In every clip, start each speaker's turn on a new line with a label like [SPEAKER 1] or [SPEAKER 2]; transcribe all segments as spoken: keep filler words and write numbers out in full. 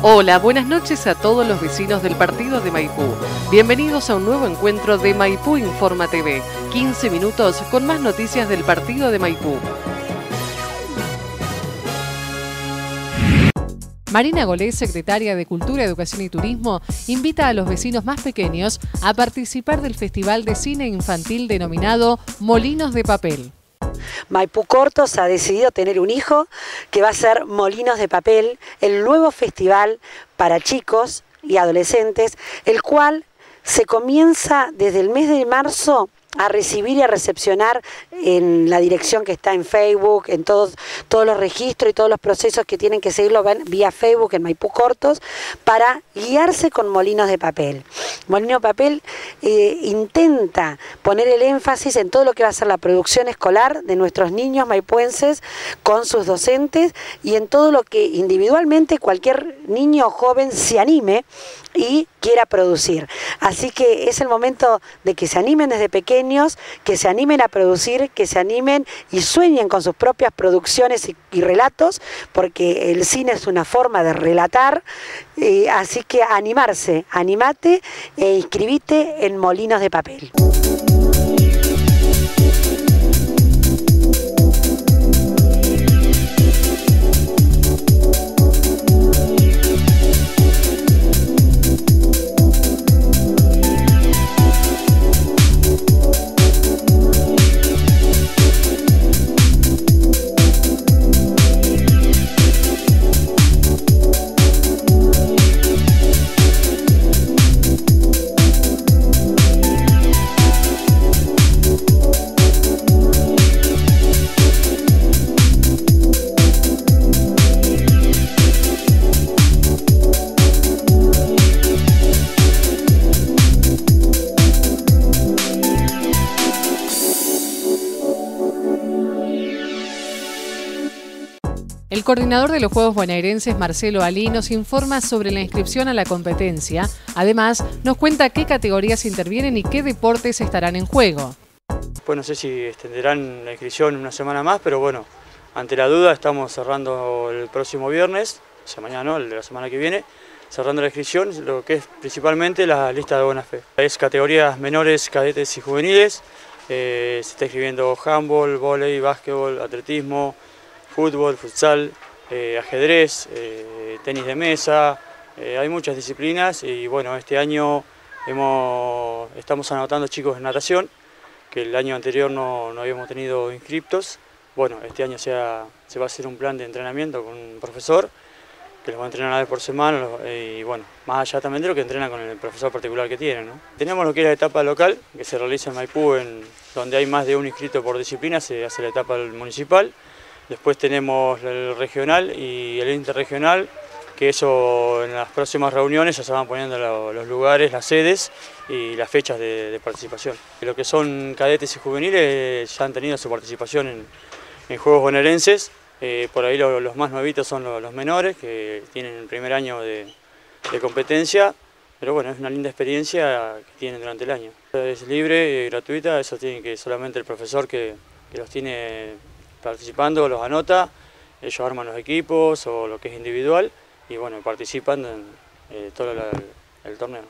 [SPEAKER 1] Hola, buenas noches a todos los vecinos del partido de Maipú. Bienvenidos a un nuevo encuentro de Maipú Informa T V. quince minutos con más noticias del partido de Maipú. Marina Golés, secretaria de Cultura, Educación y Turismo, invita a los vecinos más pequeños a participar del Festival de Cine Infantil denominado Molinos de Papel.
[SPEAKER 2] Maipú Cortos ha decidido tener un hijo que va a ser Molinos de Papel, el nuevo festival para chicos y adolescentes, el cual se comienza desde el mes de marzo a recibir y a recepcionar en la dirección que está en Facebook, en todos, todos los registros y todos los procesos que tienen que seguirlo vía Facebook en Maipú Cortos, para guiarse con Molinos de Papel. Molino de Papel eh, intenta poner el énfasis en todo lo que va a ser la producción escolar de nuestros niños maipuenses con sus docentes y en todo lo que individualmente cualquier niño o joven se anime y quiera producir. Así que es el momento de que se animen desde pequeños, que se animen a producir, que se animen y sueñen con sus propias producciones y, y relatos, porque el cine es una forma de relatar, eh, así que animarse, animate e inscribite en Molinos de Papel.
[SPEAKER 1] El coordinador de los Juegos Bonaerenses, Marcelo Alí, nos informa sobre la inscripción a la competencia. Además, nos cuenta qué categorías intervienen y qué deportes estarán en juego.
[SPEAKER 3] Pues no sé si extenderán la inscripción una semana más, pero bueno, ante la duda estamos cerrando el próximo viernes, o sea, mañana no, el de la semana que viene, cerrando la inscripción, lo que es principalmente la lista de buena fe. Es categorías menores, cadetes y juveniles, eh, se está inscribiendo handball, vóley, básquetbol, atletismo, fútbol, futsal, eh, ajedrez, eh, tenis de mesa, eh, hay muchas disciplinas y bueno, este año hemos, estamos anotando chicos en natación, que el año anterior no, no habíamos tenido inscriptos. Bueno, este año se, ha, se va a hacer un plan de entrenamiento con un profesor que los va a entrenar una vez por semana y bueno, más allá también de lo que entrena con el profesor particular que tienen, ¿no? Tenemos lo que es la etapa local, que se realiza en Maipú, en, donde hay más de un inscrito por disciplina, se hace la etapa municipal. Después tenemos el regional y el interregional, que eso en las próximas reuniones ya se van poniendo los lugares, las sedes y las fechas de, de participación. Lo que son cadetes y juveniles ya han tenido su participación en, en Juegos Bonaerenses. Eh, por ahí lo, los más nuevitos son los, los menores, que tienen el primer año de, de competencia, pero bueno, es una linda experiencia que tienen durante el año. Es libre y gratuita, eso tiene que solamente el profesor que, que los tiene participando los anota, ellos arman los equipos o lo que es individual y bueno, participan en eh, todo el, el torneo.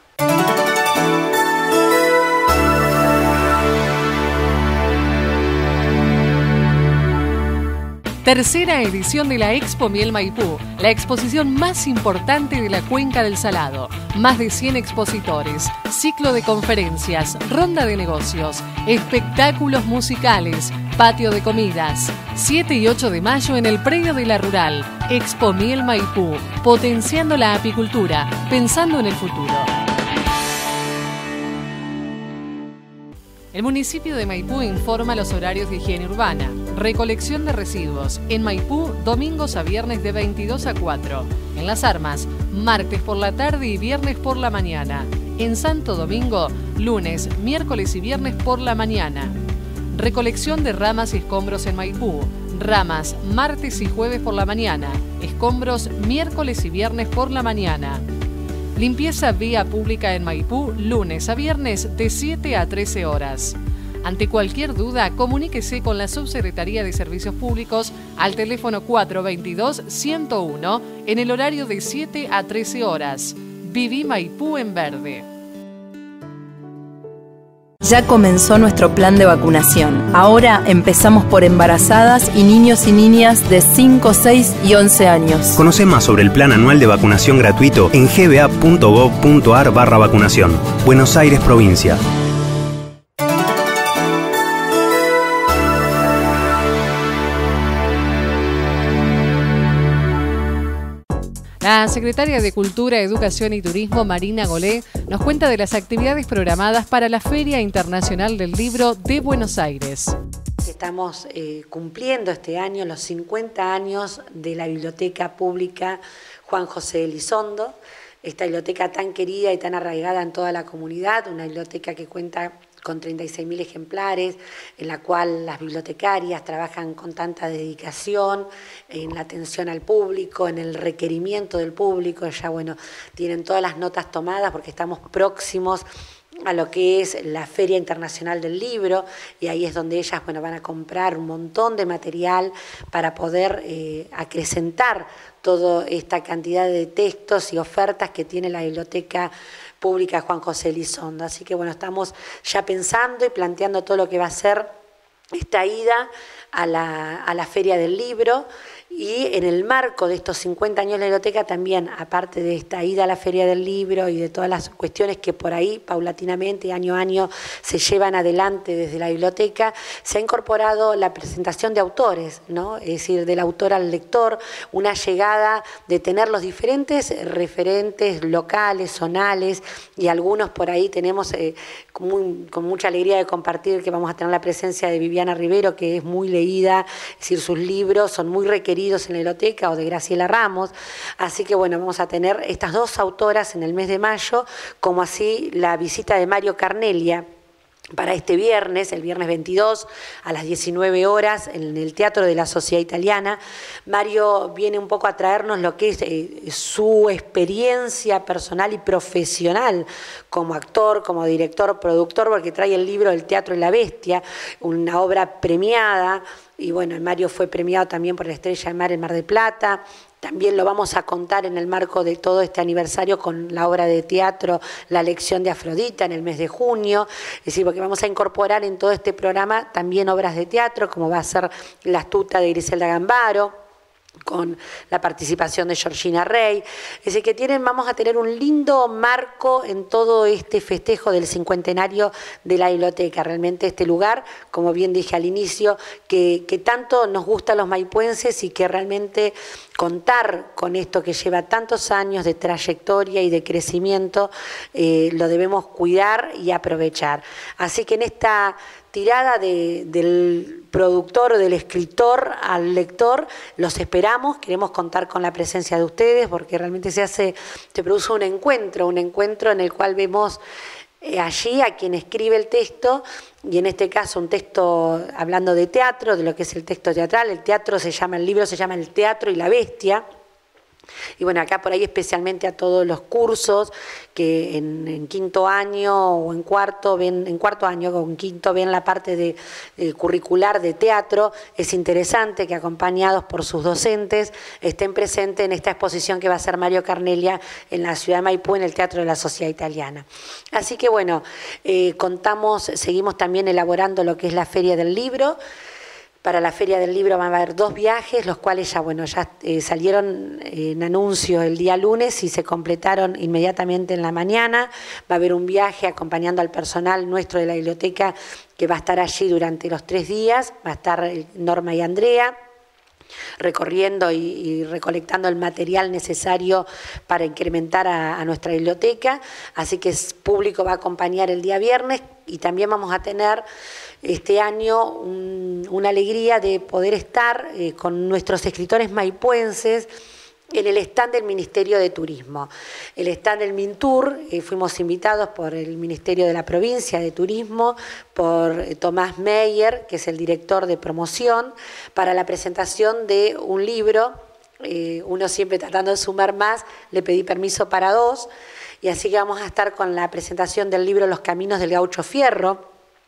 [SPEAKER 1] Tercera edición de la Expo Miel Maipú, la exposición más importante de la Cuenca del Salado. Más de cien expositores, ciclo de conferencias, ronda de negocios, espectáculos musicales, patio de comidas. siete y ocho de mayo en el predio de la Rural. Expo Miel Maipú, potenciando la apicultura, pensando en el futuro. El municipio de Maipú informa los horarios de higiene urbana. Recolección de residuos. En Maipú, domingos a viernes de veintidós a cuatro. En Las Armas, martes por la tarde y viernes por la mañana. En Santo Domingo, lunes, miércoles y viernes por la mañana. Recolección de ramas y escombros en Maipú. Ramas, martes y jueves por la mañana. Escombros, miércoles y viernes por la mañana. Limpieza vía pública en Maipú, lunes a viernes de siete a trece horas. Ante cualquier duda, comuníquese con la Subsecretaría de Servicios Públicos al teléfono cuatro veintidós, ciento uno en el horario de siete a trece horas. Viví Maipú en verde.
[SPEAKER 4] Ya comenzó nuestro plan de vacunación. Ahora empezamos por embarazadas y niños y niñas de cinco, seis y once años.
[SPEAKER 5] Conoce más sobre el plan anual de vacunación gratuito en g b a punto gov punto a r barra vacunación. Buenos Aires, provincia.
[SPEAKER 1] La secretaria de Cultura, Educación y Turismo, Marina Golé, nos cuenta de las actividades programadas para la Feria Internacional del Libro de Buenos Aires.
[SPEAKER 2] Estamos eh, cumpliendo este año los cincuenta años de la Biblioteca Pública Juan José Elizondo, esta biblioteca tan querida y tan arraigada en toda la comunidad, una biblioteca que cuenta con treinta y seis mil ejemplares, en la cual las bibliotecarias trabajan con tanta dedicación en la atención al público, en el requerimiento del público. Ya, bueno, tienen todas las notas tomadas porque estamos próximos a lo que es la Feria Internacional del Libro, y ahí es donde ellas, bueno, van a comprar un montón de material para poder eh, acrecentar toda esta cantidad de textos y ofertas que tiene la Biblioteca Pública Juan José Elizondo. Así que bueno, estamos ya pensando y planteando todo lo que va a ser esta ida a la, a la Feria del Libro, y en el marco de estos cincuenta años de la biblioteca también, aparte de esta ida a la Feria del Libro y de todas las cuestiones que por ahí paulatinamente, año a año, se llevan adelante desde la biblioteca, se ha incorporado la presentación de autores, ¿no? Es decir, del autor al lector, una llegada de tener los diferentes referentes locales, zonales, y algunos por ahí tenemos eh, con, muy, con mucha alegría de compartir que vamos a tener la presencia de Viviana Rivero, que es muy leída, es decir, sus libros son muy requeridos en la biblioteca, o de Graciela Ramos. Así que bueno, vamos a tener estas dos autoras en el mes de mayo, como así la visita de Mario Carnelia para este viernes, el viernes veintidós, a las diecinueve horas, en el Teatro de la Sociedad Italiana. Mario viene un poco a traernos lo que es eh, su experiencia personal y profesional como actor, como director, productor, porque trae el libro El Teatro y la Bestia, una obra premiada. Y bueno, Mario fue premiado también por la Estrella de Mar en Mar del Plata. También lo vamos a contar en el marco de todo este aniversario con la obra de teatro La Lección de Afrodita en el mes de junio. Es decir, porque vamos a incorporar en todo este programa también obras de teatro, como va a ser La Astuta de Griselda Gambaro, con la participación de Georgina Rey. Es decir, que tienen, vamos a tener un lindo marco en todo este festejo del cincuentenario de la biblioteca. Realmente este lugar, como bien dije al inicio, que, que tanto nos gusta a los maipuenses, y que realmente contar con esto que lleva tantos años de trayectoria y de crecimiento, eh, lo debemos cuidar y aprovechar. Así que en esta tirada de, del productor o del escritor al lector, los esperamos, queremos contar con la presencia de ustedes, porque realmente se hace, se produce un encuentro, un encuentro en el cual vemos eh, allí a quien escribe el texto, y en este caso un texto hablando de teatro, de lo que es el texto teatral. El teatro se llama, el libro se llama El Teatro y la Bestia. Y bueno, acá por ahí especialmente a todos los cursos que en, en quinto año o en cuarto ven, en cuarto año o en quinto ven la parte de, de curricular de teatro, es interesante que acompañados por sus docentes estén presentes en esta exposición que va a hacer Mario Carnelia en la ciudad de Maipú, en el Teatro de la Sociedad Italiana. Así que bueno, eh, contamos, seguimos también elaborando lo que es la Feria del Libro. Para la Feria del Libro van a haber dos viajes, los cuales ya, bueno, ya eh, salieron en anuncio el día lunes y se completaron inmediatamente en la mañana. Va a haber un viaje acompañando al personal nuestro de la biblioteca que va a estar allí durante los tres días. Va a estar Norma y Andrea recorriendo y, y recolectando el material necesario para incrementar a, a nuestra biblioteca. Así que el público va a acompañar el día viernes, y también vamos a tener este año un, una alegría de poder estar eh, con nuestros escritores maipuenses en el stand del Ministerio de Turismo. El stand del Mintur, eh, fuimos invitados por el Ministerio de la Provincia de Turismo, por eh, Tomás Meyer, que es el director de promoción, para la presentación de un libro. Eh, uno siempre tratando de sumar más, le pedí permiso para dos, y así que vamos a estar con la presentación del libro Los Caminos del Gaucho Fierro,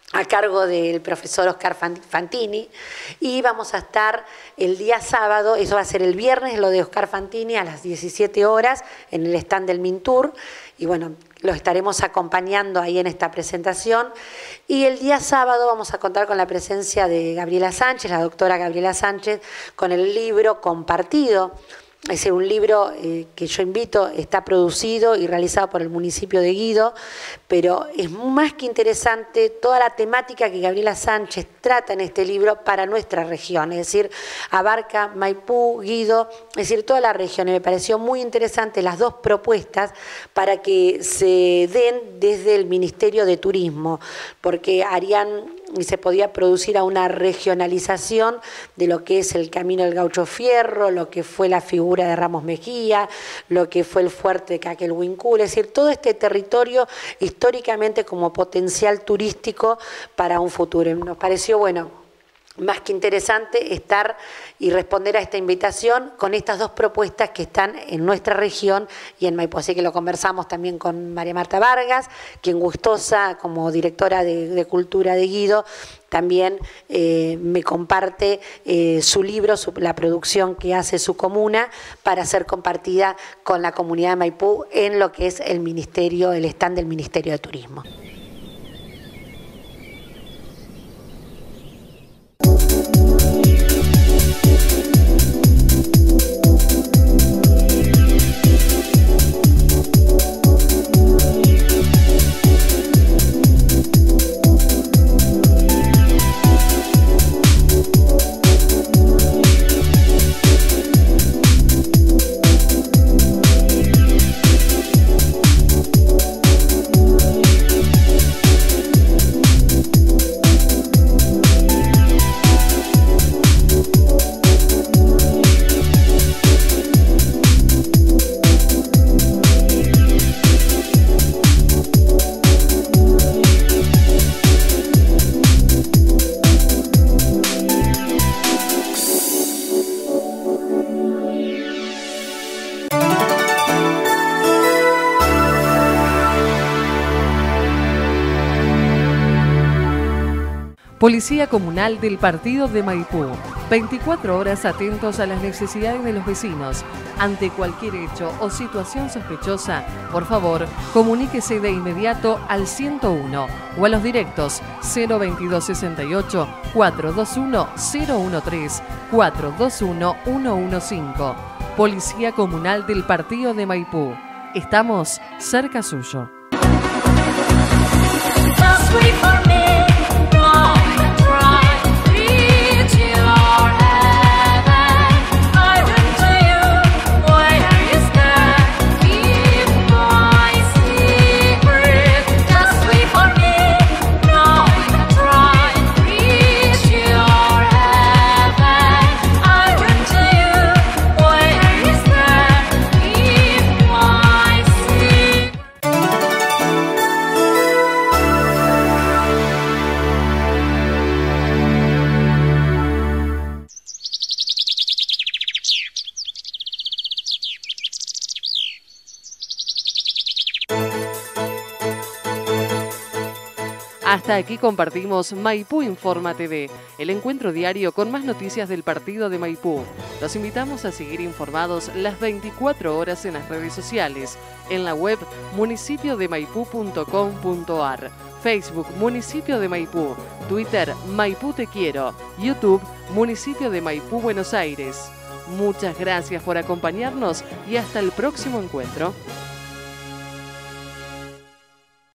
[SPEAKER 2] a cargo del profesor Oscar Fantini, y vamos a estar el día sábado, eso va a ser el viernes, lo de Oscar Fantini a las diecisiete horas en el stand del Mintur, y bueno, los estaremos acompañando ahí en esta presentación. Y el día sábado vamos a contar con la presencia de Gabriela Sánchez, la doctora Gabriela Sánchez, con el libro Compartido. Es decir, un libro eh, que yo invito, está producido y realizado por el municipio de Guido, pero es más que interesante toda la temática que Gabriela Sánchez trata en este libro para nuestra región, es decir, abarca Maipú, Guido, es decir, toda la región. Y me pareció muy interesante las dos propuestas para que se den desde el Ministerio de Turismo, porque harían y se podía producir a una regionalización de lo que es el Camino del Gaucho Fierro, lo que fue la figura de Ramos Mejía, lo que fue el fuerte de Caquelhuincul, es decir, todo este territorio históricamente como potencial turístico para un futuro. Nos pareció, bueno, más que interesante estar y responder a esta invitación con estas dos propuestas que están en nuestra región y en Maipú. Así que lo conversamos también con María Marta Vargas, quien gustosa como directora de, de Cultura de Guido, también eh, me comparte eh, su libro, su, la producción que hace su comuna para ser compartida con la comunidad de Maipú en lo que es el ministerio, el stand del Ministerio de Turismo.
[SPEAKER 1] Policía Comunal del Partido de Maipú. veinticuatro horas atentos a las necesidades de los vecinos. Ante cualquier hecho o situación sospechosa, por favor, comuníquese de inmediato al ciento uno o a los directos cero veintidós sesenta y ocho, cuatrocientos veintiuno, cero trece, cuatrocientos veintiuno, ciento quince. Policía Comunal del Partido de Maipú. Estamos cerca suyo. Hasta aquí compartimos Maipú Informa T V, el encuentro diario con más noticias del partido de Maipú. Los invitamos a seguir informados las veinticuatro horas en las redes sociales, en la web municipio de maipú punto com punto ar, Facebook Municipio de Maipú, Twitter Maipú Te Quiero, YouTube Municipio de Maipú Buenos Aires. Muchas gracias por acompañarnos y hasta el próximo encuentro.